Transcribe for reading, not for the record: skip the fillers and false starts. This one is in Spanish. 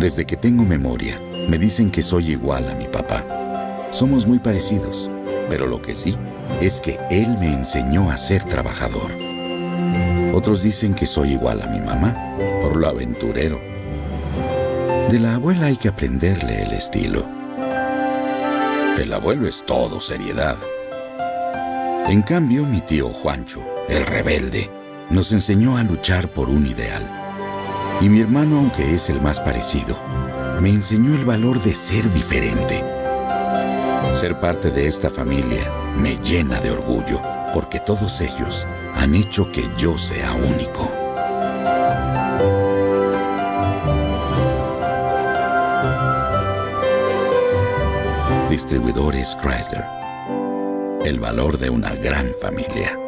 Desde que tengo memoria, me dicen que soy igual a mi papá. Somos muy parecidos, pero lo que sí es que él me enseñó a ser trabajador. Otros dicen que soy igual a mi mamá, por lo aventurero. De la abuela hay que aprenderle el estilo. El abuelo es todo seriedad. En cambio, mi tío Juancho, el rebelde, nos enseñó a luchar por un ideal. Y mi hermano, aunque es el más parecido, me enseñó el valor de ser diferente. Ser parte de esta familia me llena de orgullo, porque todos ellos han hecho que yo sea único. Distribuidores Chrysler. El valor de una gran familia.